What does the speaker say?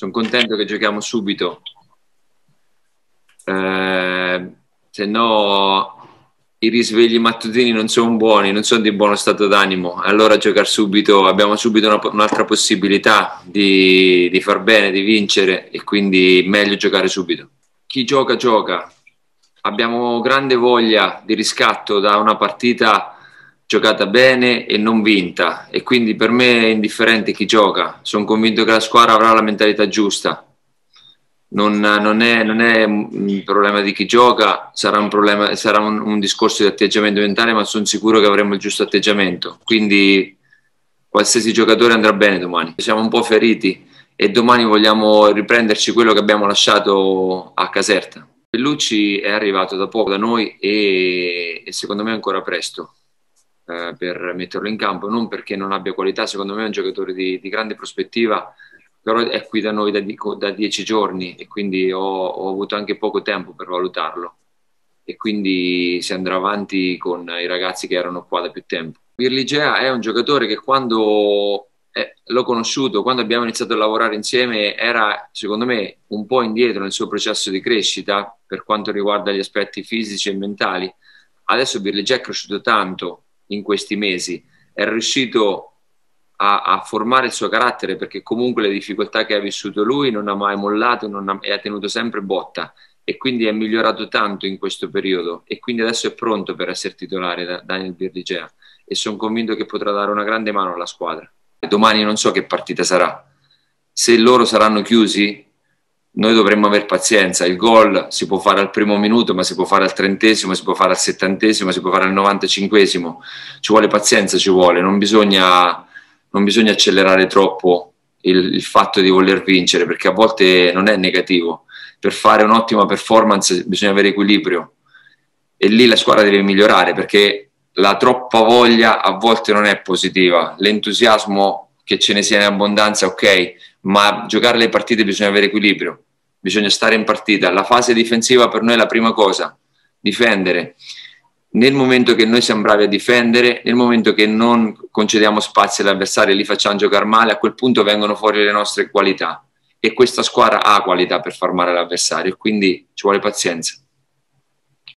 sono contento che giochiamo subito, se no i risvegli mattutini non sono buoni, non sono di buono stato d'animo. Allora giocare subito, abbiamo subito un'altra possibilità di far bene, di vincere, e quindi meglio giocare subito. Chi gioca gioca, abbiamo grande voglia di riscatto da una partita giocata bene e non vinta, e quindi per me è indifferente chi gioca, sono convinto che la squadra avrà la mentalità giusta. Non è un problema di chi gioca, sarà un discorso di atteggiamento mentale, ma sono sicuro che avremo il giusto atteggiamento, quindi qualsiasi giocatore andrà bene domani. Siamo un po' feriti e domani vogliamo riprenderci quello che abbiamo lasciato a Caserta. Bellucci è arrivato da poco da noi e secondo me è ancora presto per metterlo in campo, non perché non abbia qualità, secondo me è un giocatore di grande prospettiva, però è qui da noi da 10 giorni e quindi ho avuto anche poco tempo per valutarlo, e quindi si andrà avanti con i ragazzi che erano qua da più tempo. Birligea è un giocatore che quando l'ho conosciuto, quando abbiamo iniziato a lavorare insieme, era secondo me un po' indietro nel suo processo di crescita per quanto riguarda gli aspetti fisici e mentali. Adesso Birligea è cresciuto tanto in questi mesi, è riuscito a formare il suo carattere, perché comunque le difficoltà che ha vissuto lui non ha mai mollato e ha tenuto sempre botta, e quindi è migliorato tanto in questo periodo, e quindi adesso è pronto per essere titolare da Daniel Birligea, e sono convinto che potrà dare una grande mano alla squadra. Domani non so che partita sarà, se loro saranno chiusi noi dovremmo aver pazienza. Il gol si può fare al primo minuto, ma si può fare al 30°, si può fare al 70°, si può fare al 95°, ci vuole pazienza, ci vuole, non bisogna accelerare troppo il fatto di voler vincere, perché a volte non è negativo. Per fare un'ottima performance bisogna avere equilibrio, e lì la squadra deve migliorare, perché la troppa voglia a volte non è positiva. L'entusiasmo, che ce ne sia in abbondanza, ok, ma giocare le partite bisogna avere equilibrio, bisogna stare in partita. La fase difensiva per noi è la prima cosa, difendere. Nel momento che noi siamo bravi a difendere, nel momento che non concediamo spazio all'avversario e li facciamo giocare male, a quel punto vengono fuori le nostre qualità, e questa squadra ha qualità per far male all'avversario, quindi ci vuole pazienza.